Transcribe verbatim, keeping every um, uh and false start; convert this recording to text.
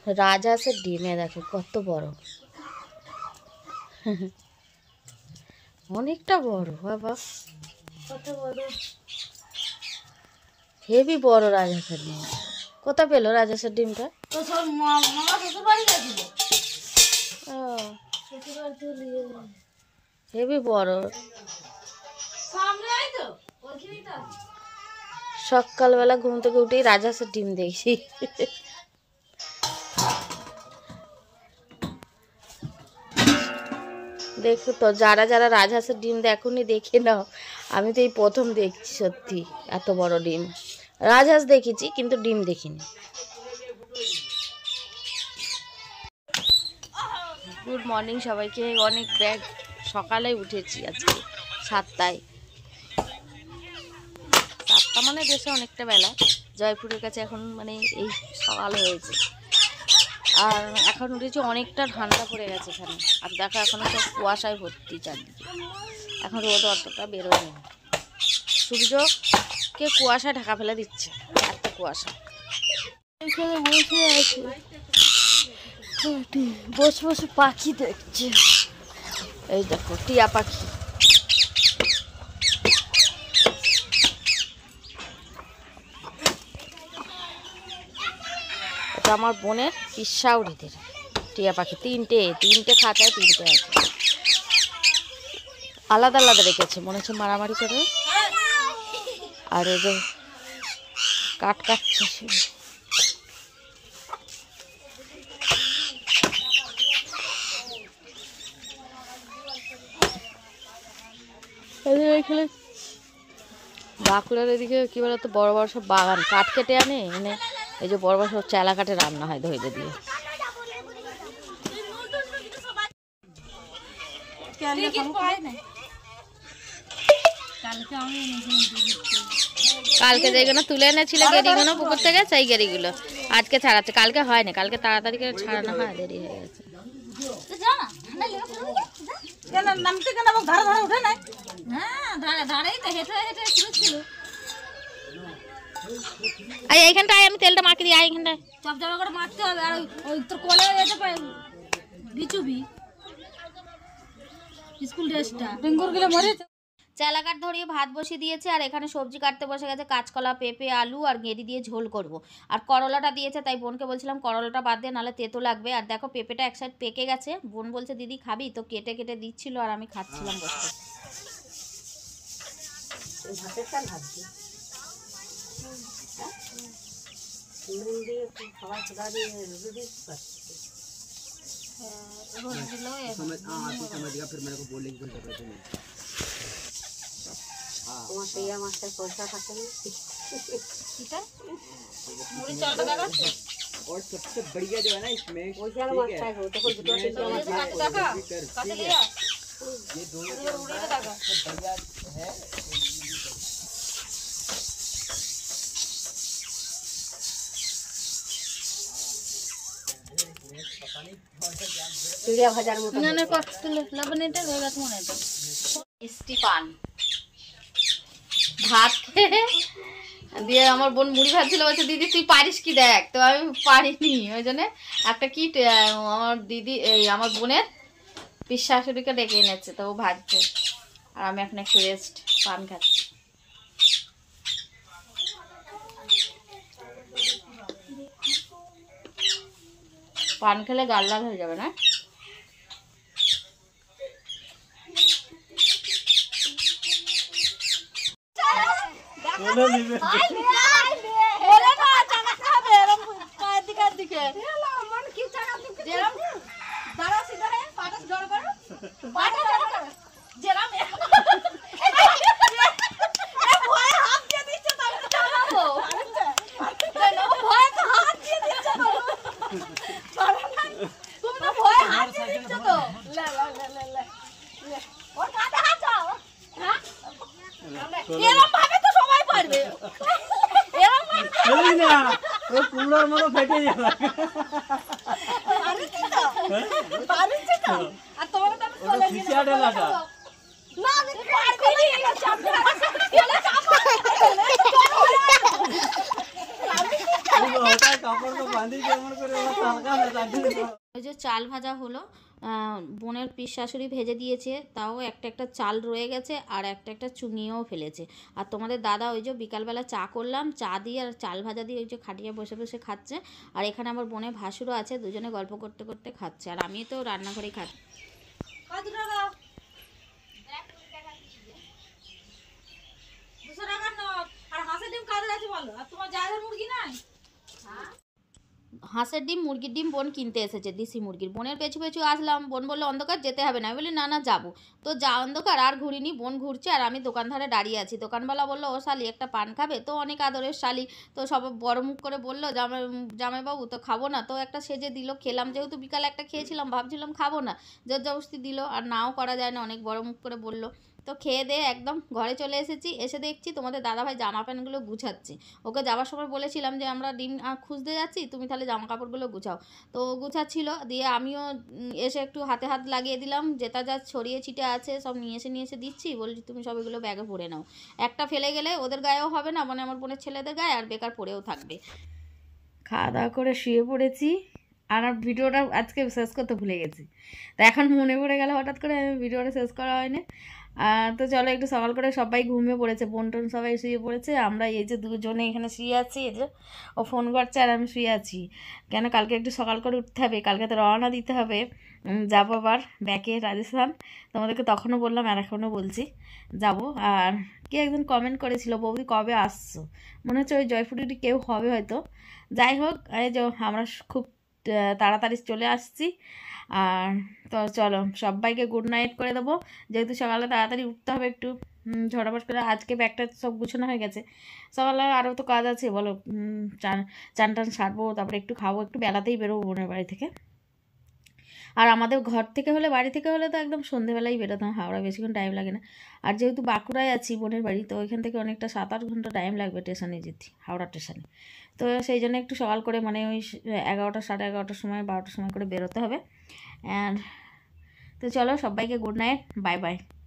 রাজহাঁসের ডিমে দেখো কত বড়, অনেকটা বড় বাবা, কত বড়, হেভি বড় রাজহাঁসের ডিম। কোথা পেলো রাজহাঁসের ডিমটা? হেভি বড়। সকালবেলা ঘুম থেকে উঠেই রাজহাঁসের ডিম দেখছি। দেখো তো, যারা যারা রাজহাঁসের ডিম দেখোনি দেখে নাও, আমি তো এই প্রথম দেখছি সত্যি এত বড় ডিম। রাজহাঁস দেখেছি কিন্তু ডিম দেখিনি। গুড মর্নিং সবাইকে। অনেক ব্যাগ সকালে উঠেছি আজকে সাতটায়, সাতটা মানে দেশে অনেকটা বেলা, জয়পুরের কাছে এখন মানে এই সকাল হয়েছে। আর এখন উঠেছি, অনেকটা ঠান্ডা পড়ে গেছে এখানে। আর দেখো এখনো সব কুয়াশায় ভর্তি চারদিকে, এখন রোদ অতটা বেরোয়নি, সূর্যকে কুয়াশা ঢাকা ফেলে দিচ্ছে, এত কুয়াশা। এখানে বসে আছে, বসে বসে পাখি দেখছে। এই দেখো টিয়া পাখি, এটা আমার বোনের পিসাউরিদের টিয়া পাখি, তিনটে তিনটে খাঁচায় তিনটে আছে, আলাদা আলাদা রেখেছে, মনে হচ্ছে মারামারি করে। আর এই যে কাট কাটছে, এখানে বাঁকুড়ার এদিকে কি বলতো, বড় বড় সব বাগান, কাঠ কেটে আনে এনে এই যে বড় বড় সব চেলা কাঠে রান্না হয় ধরে দিয়ে। কালকে যেগুলো তুলে এনেছিল গেরিগুলো পুকুর থেকে, সেই গেরিগুলো আজকে ছাড়াচ্ছে, কালকে হয়নি, কালকে তাড়াতাড়ি করে ছাড়ানো হয়, দেরি হয়ে গেছে। এইখানটায় আমি তেলটা মাখিয়ে দিই, এইখানটায় চপচপ করে মাখতে হবে। আর ওই তোর কোলে যেতে পারে বিচুবি স্কুল ড্রেসটা ডেঙ্গুর গেলে মরে। চেলা কাঠ ধরিয়ে ভাত বসিয়ে দিয়েছে, আর এখানে সবজি কাটতে বসে গেছে, কাঁচকলা, পেঁপে, আলু আর গেঁড়ি দিয়ে ঝোল করব। আর করলাটা দিয়েছে, তাই বোনকে বলছিলাম করলাটা বাদ দিয়ে, নাহলে তেতো লাগবে। আর দেখো পেঁপেটা এক সাইড পেকে গেছে, বোন বলছে দিদি খাবি, তো কেটে কেটে দিচ্ছিল আর আমি খাচ্ছিলাম বসে। और सबसे बढ़िया जो है ना इसमें ये दोनों बढ़िया है। চিড়িয়া ভাজার মতো নানের কষ্ট তুলে লবণ এটা হয়ে গেছে মনে হয়। মিষ্টি পান ভাত দিয়ে আমার বোন মুড়ি ভাজছিল, বলছে দিদি তুই পারিস কি দেখ, তো আমি পারিনি, ওই জন্য একটা কি আমার দিদি এই আমার বোনের পিস শাশুড়িকে ডেকে এনেছে, তো ও ভাজছে আর আমি এখন একটু রেস্ট, পান খাচ্ছি। পান খেলে গাল লাল হয়ে যাবে না? होता है कपड़ को बांधी केमन करे ওরা তরকা না ওই যে চাল ভাজা হলো, বোনের পিস শাশুড়ি ভেজে দিয়েছে, তাও একটা একটা চাল রয়ে গেছে আর একটা একটা চুঙিয়েও ফেলেছে। আর তোমাদের দাদা ওই যে বিকালবেলা চা করলাম, চা দিয়ে আর চাল ভাজা দিয়ে ওই যে খাটিয়ে বসে বসে খাচ্ছে। আর এখানে আমার বোনের ভাসুরও আছে, দুজনে গল্প করতে করতে খাচ্ছে। আর আমি তো রান্নাঘরেই খাচ্ছি। দুশো টাকার নোট। আর হাঁসের ডিম কাদের আছে বলো? আর তোমার জায়গার মুরগি নাই? হাঁসের ডিম মুরগির ডিম বোন কিনতে এসেছে, দেশি মুরগির। বোনের পেছু পেছু আসলাম, বোন বললো অন্ধকার যেতে হবে না। আমি বলি না না যাবো। তো যা অন্ধকার আর ঘুরিনি, বোন ঘুরছে আর আমি দোকান ধারে দাঁড়িয়ে আছি। দোকানওয়ালা বললো ও শালি একটা পান খাবে? তো অনেক আদরের শালি, তো সব বড় মুখ করে বললো জামাই জামাইবাবু তো খাবো না। তো একটা সেজে দিল, খেলাম। যেহেতু বিকালে একটা খেয়েছিলাম, ভাবছিলাম খাবো না, জোর জবরদস্তি দিল। আর নাও করা যায় না, অনেক বড় মুখ করে বললো। তো খেয়ে দিয়ে একদম ঘরে চলে এসেছি। এসে দেখছি তোমাদের দাদাভাই জামা প্যান্টগুলো গুছাচ্ছে। ওকে যাওয়ার সময় বলেছিলাম যে আমরা ডিম খুঁজতে যাচ্ছি, তুমি তাহলে জামা কাপড়গুলো গুছাও। তো গুছাচ্ছিল, দিয়ে আমিও এসে একটু হাতে হাত লাগিয়ে দিলাম। যেটা যা ছড়িয়ে ছিটে আছে সব নিয়ে এসে নিয়ে এসে দিচ্ছি, বলছি তুমি সব এগুলো ব্যাগে ভরে নাও। একটা ফেলে গেলে ওদের গায়েও হবে না, মানে আমার বোনের ছেলেদের গায়ে, আর বেকার পড়েও থাকবে। খাওয়া দাওয়া করে শুয়ে পড়েছি। আর ভিডিওটা আজকে শেষ করতে ভুলে গেছি, তো এখন মনে পড়ে গেল হঠাৎ করে, আমি ভিডিওটা শেষ করা হয়নি। তো চলো একটু সকাল করে সবাই ঘুমিয়ে পড়েছে, বোন টোন সবাই শুয়ে পড়েছে। আমরা এই যে দুজনে এখানে শুয়ে আছি, এই যে ও ফোন করছে আর আমি শুয়ে আছি। কেন কালকে একটু সকাল করে উঠতে হবে, কালকে তো রওনা দিতে হবে, যাবো আবার ব্যাকে রাজস্থান। তোমাদেরকে তখনও বললাম আর এখনও বলছি যাব। আর কে একজন কমেন্ট করেছিল বৌদি কবে আসছো, মনে হচ্ছে ওই জয়পুরিটি কেউ হবে হয়তো। যাই হোক, এই যে আমরা খুব তাড়াতাড়ি চলে আসছি। আর তো চলো সবাইকে গুড নাইট করে দেবো, যেহেতু সকালে তাড়াতাড়ি উঠতে হবে একটু ঝটাপট করে। আজকে ব্যাগটা সব গুছানো হয়ে গেছে, সকালে আরও তো কাজ আছে বলো। চান চান টান সারবো, তারপরে একটু খাবো, একটু বেলাতেই বেরোবো বোনের বাড়ি থেকে। আর আমাদের ঘর থেকে হলে, বাড়ি থেকে হলে তো একদম সন্ধেবেলাই বেরোতাম, হাওড়া বেশিক্ষণ টাইম লাগে না। আর যেহেতু বাঁকুড়ায় আছি বোনের বাড়ি, তো ওইখান থেকে অনেকটা সাত আট ঘন্টা টাইম লাগবে স্টেশনে যেতে, হাওড়া স্টেশনে। তো সেই জন্য একটু সকাল করে, মানে ওই এগারোটা সাড়ে এগারোটার সময় বারোটার সময় করে বেরোতে হবে। অ্যান্ড তো চলো সবাইকে গুড নাইট, বাই বাই।